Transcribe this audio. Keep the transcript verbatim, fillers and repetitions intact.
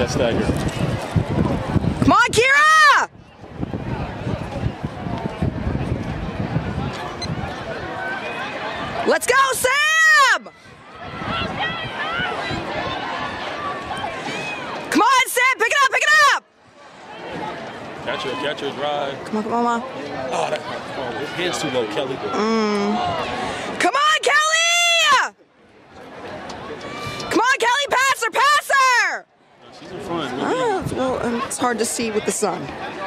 that stagger. Come on, Kira! Let's go, Sam! Come on, Sam, pick it up, pick it up! Catch her, catch her, drive. Come on, come on, mama. Oh, that, oh, his hand's too low, Kelly. Mm. Come on, Kelly! Come on, Kelly, pass her, pass her! She's in front. Oh, well, um, it's hard to see with the sun.